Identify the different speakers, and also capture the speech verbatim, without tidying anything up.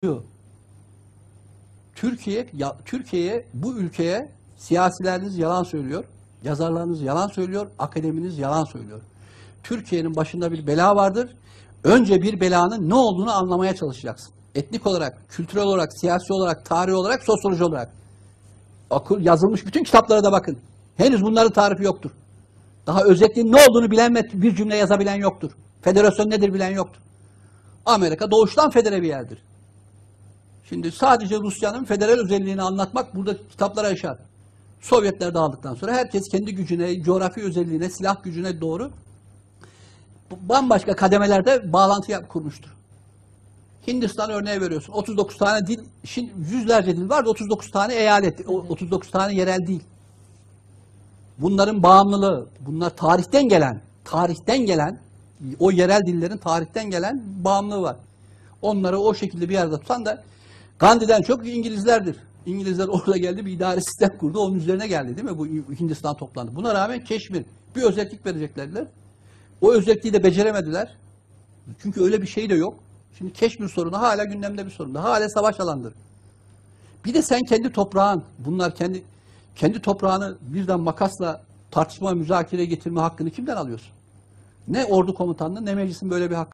Speaker 1: Türkiye, ya, Türkiye'ye, bu ülkeye siyasileriniz yalan söylüyor, yazarlarınız yalan söylüyor, akademiniz yalan söylüyor. Türkiye'nin başında bir bela vardır. Önce bir belanın ne olduğunu anlamaya çalışacaksın. Etnik olarak, kültürel olarak, siyasi olarak, tarihi olarak, sosyoloji olarak. Akıl yazılmış bütün kitaplara da bakın. Henüz bunların tarifi yoktur. Daha özetliğin ne olduğunu bilen ve bir cümle yazabilen yoktur. Federasyon nedir bilen yoktur. Amerika doğuştan federe bir yerdir. Şimdi sadece Rusya'nın federal özelliğini anlatmak burada kitaplara işaret. Sovyetler dağıldıktan sonra herkes kendi gücüne, coğrafi özelliğine, silah gücüne doğru bambaşka kademelerde bağlantı kurmuştur. Hindistan örneği veriyorsun. otuz dokuz tane dil, şimdi yüzlerce dil var da otuz dokuz tane eyalet, otuz dokuz tane yerel dil. Bunların bağımlılığı, bunlar tarihten gelen, tarihten gelen, o yerel dillerin tarihten gelen bağımlılığı var. Onları o şekilde bir yerde tutan da Gandhi'den çok İngilizlerdir. İngilizler orada geldi, bir idari sistem kurdu, onun üzerine geldi değil mi? Bu Hindistan toplandı. Buna rağmen Keşmir bir özellik vereceklerdiler. O özelliği de beceremediler. Çünkü öyle bir şey de yok. Şimdi Keşmir sorunu hala gündemde bir sorun. Hala savaş alanıdır. Bir de sen kendi toprağın, bunlar kendi kendi toprağını birden makasla tartışma, müzakere getirme hakkını kimden alıyorsun? Ne ordu komutanlığı ne meclisin böyle bir hakkı.